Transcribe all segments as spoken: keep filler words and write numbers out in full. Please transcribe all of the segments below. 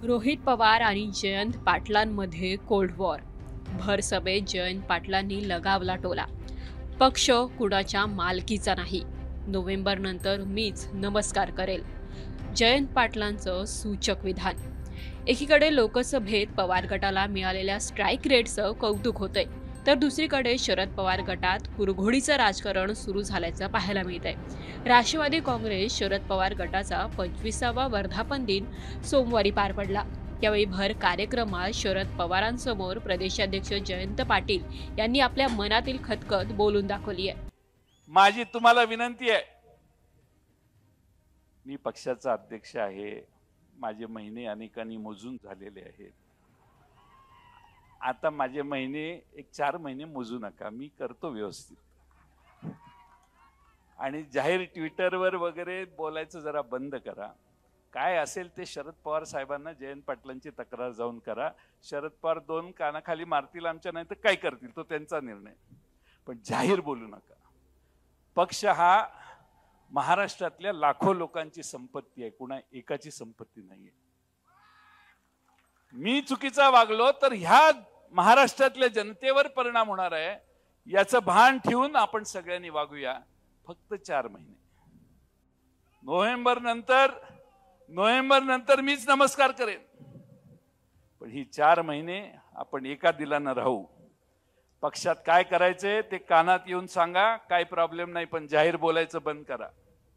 रोहित पवार आणि Jayant पाटलांमध्ये cold war. भर सभेत जयंत पाटलांनी लगावला टोला. पक्ष कुणाच्या मालकीचा नाही. नोव्हेंबर नंतर मीच नमस्कार करेल. जयंत पाटलांचं सूचक विधान. एकीकडे लोकसभेत पवार गटाला मिळालेल्या स्ट्राईक रेटचं कौतुक होतंय, तर दुसरीकडे शरद पवार गटात कुरघोडीचं राजकारण सुरू झाल्याचं पाहायला मिळतंय. राष्ट्रवादी काँग्रेस शरद पवार गटाचा पंचवीसावा वर्धापन दिन सोमवारी पार पडला. यावेळी भर कार्यक्रमात शरद पवारांसमोर प्रदेशाध्यक्ष जयंत पाटील यांनी आपल्या मनातील खतखत बोलून दाखवली आहे. माझी तुम्हाला विनंती आहे, मी पक्षाचा अध्यक्ष आहे. माझे महिने अनेकांनी मोजून झालेले आहेत. आता माझे महिने एक चार महिने मोजू नका, मी करतो व्यवस्थित. आणि जाहीर ट्विटरवर वगैरे बोलायचं जरा बंद करा. काय असेल ते शरद पवार साहेबांना जयंत पाटलांची तक्रार जाऊन करा. शरद पवार दोन कानाखाली मारतील आमच्या, नाही तर काय करतील तो त्यांचा निर्णय, पण जाहीर बोलू नका. पक्ष हा महाराष्ट्रातल्या लाखो लोकांची संपत्ती आहे, कुणा एकाची संपत्ती नाहीये. मी चुकीचा वागलो तर ह्या महाराष्ट्रातल्या जनतेवर परिणाम होणार आहे, याचं भान ठेवून आपण सगळ्यांनी वागूया. फक्त चार महिने, नोव्हेंबर नंतर नोव्हेंबर नंतर मीच नमस्कार करेन, पण ही चार महिने आपण एका दिलानं राहू. पक्षात काय करायचे ते कानात येऊन सांगा, काय प्रॉब्लेम नाही, पण जाहीर बोलायचं बंद करा.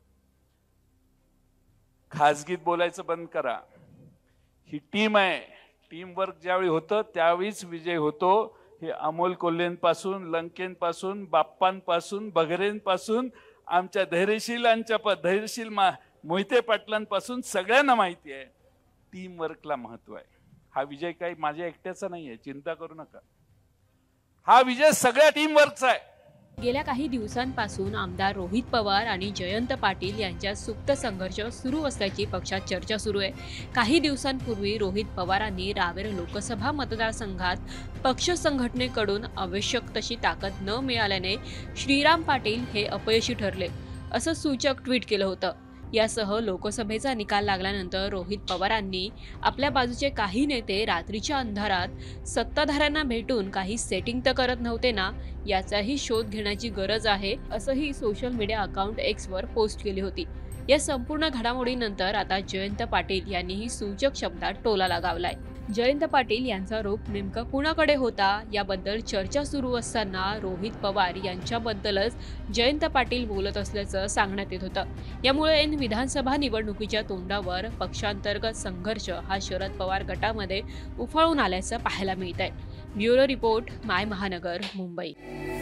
खाजगीत बोलायचं बंद करा. ही टीम आहे, टीम वर्क ज्यावेळी होतं त्यावेळीच विजय होतो. हे अमोल कोल्हेंपासून, लंकेंपासून, बाप्पांपासून, बगरेंपासून, आमच्या धैर्यशीलांच्या धैर्यशील मोहिते पाटलांपासून सगळ्यांना माहिती आहे टीम वर्कला महत्व आहे. हा विजय काही माझ्या एकट्याचा नाही आहे, चिंता करू नका. हा विजय सगळ्या टीम वर्कचा आहे. गेल्या काही दिवसांपासून आमदार रोहित पवार आणि जयंत पाटील यांच्यात सुप्त संघर्ष सुरू असल्याची पक्षात चर्चा सुरू आहे. काही दिवसांपूर्वी रोहित पवारांनी रावेर लोकसभा मतदारसंघात पक्ष संघटनेकडून आवश्यक तशी ताकद न मिळाल्याने श्रीराम पाटील हे अपयशी ठरले असं सूचक ट्विट केलं होतं. यासह लोकसभेचा निकाल लागल्यानंतर रोहित पवारांनी आपल्या बाजूचे काही नेते रात्रीच्या अंधारात सत्ताधाऱ्यांना भेटून काही सेटिंग तर करत नव्हते ना, याचाही शोध घेण्याची गरज आहे असंही सोशल मीडिया अकाउंट एक्सवर पोस्ट केली होती. या संपूर्ण घडामोडीनंतर आता जयंत पाटील यांनीही सूचक शब्दात टोला लगावलाय. जयंत पाटील यांचा रोप नेमका कुणाकडे होता याबद्दल चर्चा सुरू असताना रोहित पवार यांच्याबद्दलच जयंत पाटील बोलत असल्याचं सांगण्यात येत होतं. यामुळे ऐन विधानसभा निवडणुकीच्या तोंडावर पक्षांतर्गत संघर्ष हा शरद पवार गटामध्ये उफाळून आल्याचं पाहायला मिळत आहे. ब्युरो रिपोर्ट, माय महानगर, मुंबई.